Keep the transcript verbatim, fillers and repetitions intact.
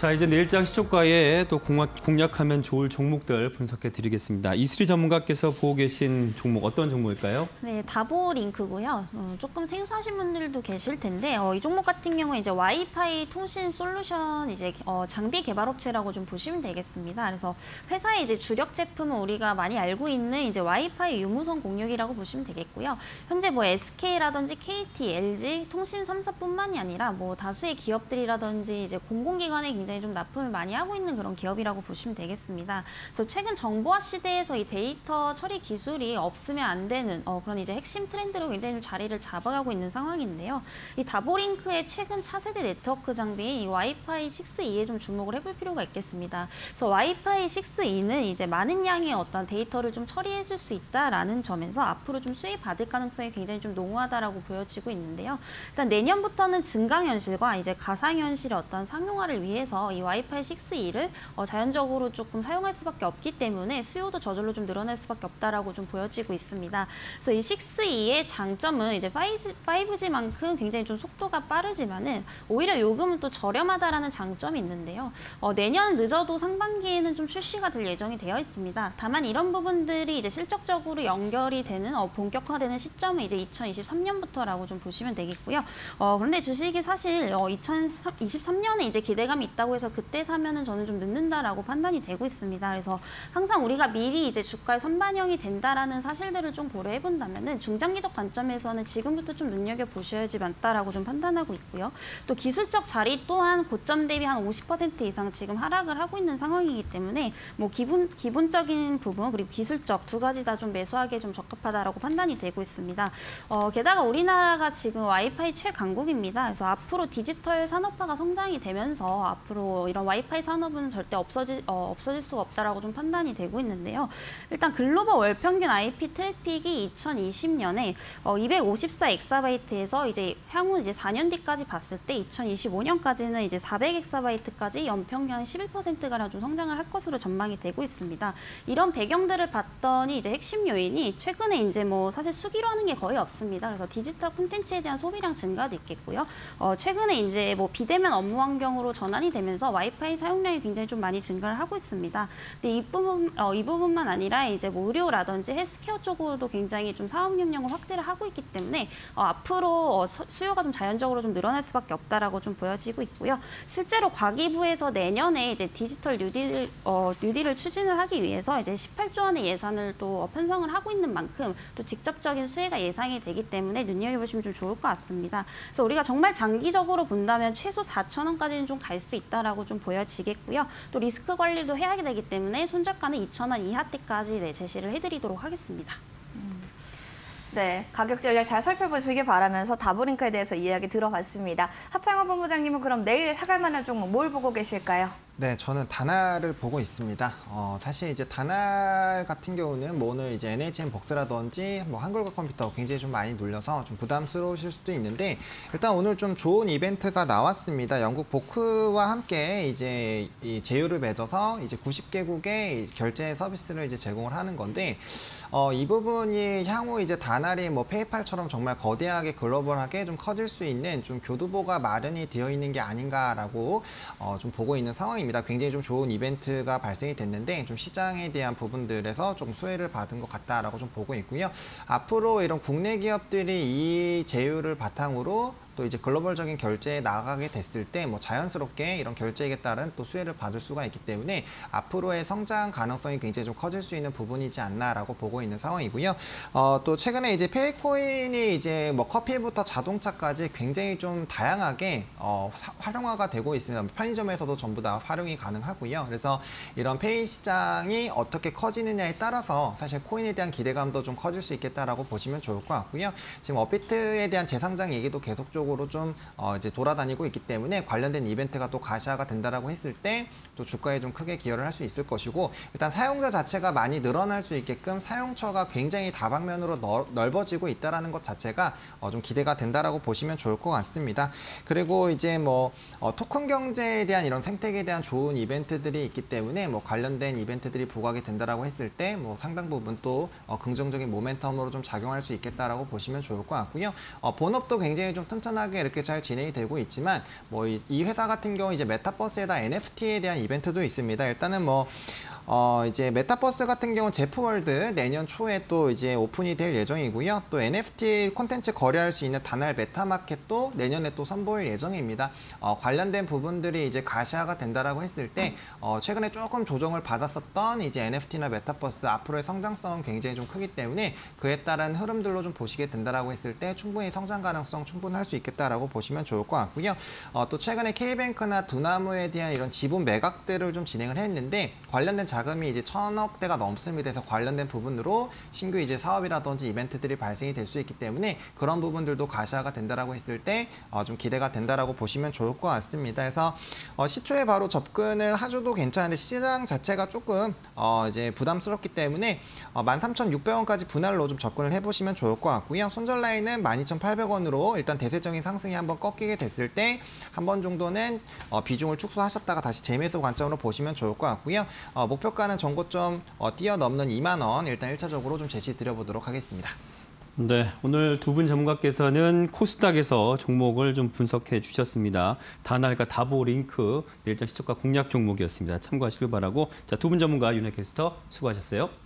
자, 이제 내일장 시초가에 또 공략, 공략하면 좋을 종목들 분석해 드리겠습니다. 이슬이 전문가께서 보고 계신 종목 어떤 종목일까요? 네, 다보링크고요. 어, 조금 생소하신 분들도 계실 텐데 어, 이 종목 같은 경우에 이제 와이파이 통신 솔루션 이제 어, 장비 개발 업체라고 좀 보시면 되겠습니다. 그래서 회사의 이제 주력 제품은 우리가 많이 알고 있는 이제 와이파이 유무선 공유기라고 보시면 되겠고요. 현재 뭐 에스케이라든지 케이티, 엘지, 통신 삼 사뿐만이 아니라 뭐 다수의 기업들이라든지 이제 공공기관에 굉장히 좀 납품을 많이 하고 있는 그런 기업이라고 보시면 되겠습니다. 그래서 최근 정보화 시대에서 이 데이터 처리 기술이 없으면 안 되는 어, 그런 이제 핵심 트렌드로 굉장히 좀 자리를 잡아가고 있는 상황인데요. 이 다보링크의 최근 차세대 네트워크 장비인 이 와이파이 육 이에 좀 주목을 해볼 필요가 있겠습니다. 그래서 와이파이 육 이는 이제 많은 양의 어떤 데이터를 좀 처리해줄 수 있다라는 점에서 앞으로 좀 수익 받을 가능성이 굉장히 좀 농후하다라고 보여지고 있는데요. 일단 내년부터는 증강현실과 이제 가상현실의 어떤 상용화를 위해서 이 와이파이 육 이를 어, 자연적으로 조금 사용할 수밖에 없기 때문에 수요도 저절로 좀 늘어날 수밖에 없다라고 좀 보여지고 있습니다. 그래서 이 육 이의 장점은 이제 파이브 지만큼 굉장히 좀 속도가 빠르지만은 오히려 요금은 또 저렴하다라는 장점이 있는데요. 어, 내년 늦어도 상반기에는 좀 출시가 될 예정이 되어 있습니다. 다만 이런 부분들이 이제 실적적으로 연결이 되는 어, 본격화되는 시점은 이제 이천이십삼 년부터라고 좀 보시면 되겠고요. 어, 그런데 주식이 사실 어, 이천이십삼 년에 이제 기대감이 있다고 해서 그때 사면은 저는 좀 늦는다라고 판단이 되고 있습니다. 그래서 항상 우리가 미리 이제 주가에 선반영이 된다라는 사실들을 좀 고려해 본다면은 중장기적 관점에서는 지금부터 좀 눈여겨 보셔야지 맞다라고 좀 판단하고 있고요. 또 기술적 자리 또한 고점 대비 한 오십 퍼센트 이상 지금 하락을 하고 있는 상황이기 때문에 뭐 기본 기본적인 부분 그리고 기술적 두 가지 다 좀 매수하기에 좀 적합하다라고 판단이 되고 있습니다. 어, 게다가 우리나라가 지금 와이파이 최강국입니다. 그래서 앞으로 디지털 산업화가 성장이 되면서 앞으로 이런 와이파이 산업은 절대 없어질, 어, 없어질 수가 없다라고 좀 판단이 되고 있는데요. 일단 글로벌 월 평균 아이피 트래픽이 이천이십 년에 어, 이백오십사 엑사바이트에서 이제 향후 이제 사 년 뒤까지 봤을 때 이천이십오 년까지는 이제 사백 엑사바이트까지 연평균 십일 퍼센트 가량 좀 성장을 할 것으로 전망이 되고 있습니다. 이런 배경들을 봤더니 이제 핵심 요인이 최근에 이제 뭐 사실 수기로 하는 게 거의 없습니다. 그래서 디지털 콘텐츠에 대한 소비량 증가도 있겠고요. 어, 최근에 이제 뭐 비대면 업무 환경으로 전환이 되면서 와이파이 사용량이 굉장히 좀 많이 증가를 하고 있습니다. 근데 이 부분 어, 이 부분만 아니라 이제 뭐 의료라든지 헬스케어 쪽으로도 굉장히 좀 사업 역량을 확대를 하고 있기 때문에 어, 앞으로 어, 수요가 좀 자연적으로 좀 늘어날 수밖에 없다라고 좀 보여지고 있고요. 실제로 과기부에서 내년에 이제 디지털 뉴딜 어, 뉴딜을 추진을 하기 위해서 이제 십팔 조 원의 예산을 또 편성을 하고 있는 만큼 또 직접적인 수혜가 예상이 되기 때문에 눈여겨보시면 좀 좋을 것 같습니다. 그래서 우리가 정말 장기적으로 본다면 최소 사천 원까지는 좀 갈 수 있다라고 좀 보여지겠고요. 또 리스크 관리도 해야 되기 때문에 손절가는 이천 원 이하대까지 네, 제시를 해드리도록 하겠습니다. 음. 네, 가격 전략 잘 살펴보시기 바라면서 다보링크에 대해서 이야기 들어봤습니다. 하창호 본부장님은 그럼 내일 사갈 만한 종목 뭘 보고 계실까요? 네, 저는 다날을 보고 있습니다. 어, 사실 이제 다날 같은 경우는 뭐 오늘 이제 엔에이치엠 복스라든지 뭐 한글과 컴퓨터 굉장히 좀 많이 눌려서 좀 부담스러우실 수도 있는데 일단 오늘 좀 좋은 이벤트가 나왔습니다. 영국 보크와 함께 이제 이 제휴를 맺어서 이제 구십 개국의 결제 서비스를 이제 제공을 하는 건데 어, 이 부분이 향후 이제 다날이 뭐 페이팔처럼 정말 거대하게 글로벌하게 좀 커질 수 있는 좀 교두보가 마련이 되어 있는 게 아닌가라고 어, 좀 보고 있는 상황입니다. 굉장히 좀 좋은 이벤트가 발생이 됐는데 좀 시장에 대한 부분들에서 좀 수혜를 받은 것 같다라고 좀 보고 있고요. 앞으로 이런 국내 기업들이 이 제휴를 바탕으로 또 이제 글로벌적인 결제에 나가게 됐을 때 뭐 자연스럽게 이런 결제에 따른 또 수혜를 받을 수가 있기 때문에 앞으로의 성장 가능성이 굉장히 좀 커질 수 있는 부분이지 않나라고 보고 있는 상황이고요. 어, 또 최근에 이제 페이코인이 이제 뭐 커피부터 자동차까지 굉장히 좀 다양하게 어, 사, 활용화가 되고 있습니다. 편의점에서도 전부 다 활용이 가능하고요. 그래서 이런 페이 시장이 어떻게 커지느냐에 따라서 사실 코인에 대한 기대감도 좀 커질 수 있겠다라고 보시면 좋을 것 같고요. 지금 업비트에 대한 재상장 얘기도 계속적으로 좀 어, 이제 돌아다니고 있기 때문에 관련된 이벤트가 또 가시화가 된다라고 했을 때 또 주가에 좀 크게 기여를 할 수 있을 것이고 일단 사용자 자체가 많이 늘어날 수 있게끔 사용처가 굉장히 다방면으로 넓, 넓어지고 있다라는 것 자체가 어, 좀 기대가 된다라고 보시면 좋을 것 같습니다. 그리고 이제 뭐 어, 토큰 경제에 대한 이런 생태계에 대한 좋은 이벤트들이 있기 때문에 뭐 관련된 이벤트들이 부각이 된다라고 했을 때 뭐 상당 부분 또 어, 긍정적인 모멘텀으로 좀 작용할 수 있겠다라고 보시면 좋을 것 같고요. 어, 본업도 굉장히 좀 튼튼한 편안하게 이렇게 잘 진행이 되고 있지만 뭐 이 회사 같은 경우 이제 메타버스에다 엔에프티에 대한 이벤트도 있습니다. 일단은 뭐 어, 이제 메타버스 같은 경우 제프월드 내년 초에 또 이제 오픈이 될 예정이고요. 또 엔에프티 콘텐츠 거래할 수 있는 다날 메타마켓도 내년에 또 선보일 예정입니다. 어, 관련된 부분들이 이제 가시화가 된다라고 했을 때 어, 최근에 조금 조정을 받았었던 이제 엔에프티나 메타버스 앞으로의 성장성은 굉장히 좀 크기 때문에 그에 따른 흐름들로 좀 보시게 된다라고 했을 때 충분히 성장 가능성 충분할 수 있겠다라고 보시면 좋을 것 같고요. 어, 또 최근에 K뱅크나 두나무에 대한 이런 지분 매각들을 좀 진행을 했는데 관련된 자금이 이제 천억 대가 넘습니다. 그래서 관련된 부분으로 신규 이제 사업이라든지 이벤트들이 발생이 될 수 있기 때문에 그런 부분들도 가시화가 된다라고 했을 때 좀 기대가 된다라고 보시면 좋을 것 같습니다. 그래서 어 시초에 바로 접근을 하셔도 괜찮은데 시장 자체가 조금 어 이제 부담스럽기 때문에 어 만 삼천육백 원까지 분할로 좀 접근을 해보시면 좋을 것 같고요. 손절 라인은 만 이천팔백 원으로 일단 대세적인 상승이 한번 꺾이게 됐을 때 한 번 정도는 어 비중을 축소하셨다가 다시 재매수 관점으로 보시면 좋을 것 같고요. 어 목표 목표가는 전고점 어, 뛰어넘는 이만 원 일단 일 차적으로 좀 제시 드려보도록 하겠습니다. 네, 오늘 두 분 전문가께서는 코스닥에서 종목을 좀 분석해 주셨습니다. 다날과 다보링크 내일장 시초가 공략 종목이었습니다. 참고하시길 바라고 자, 두 분 전문가 윤혜 캐스터 수고하셨어요.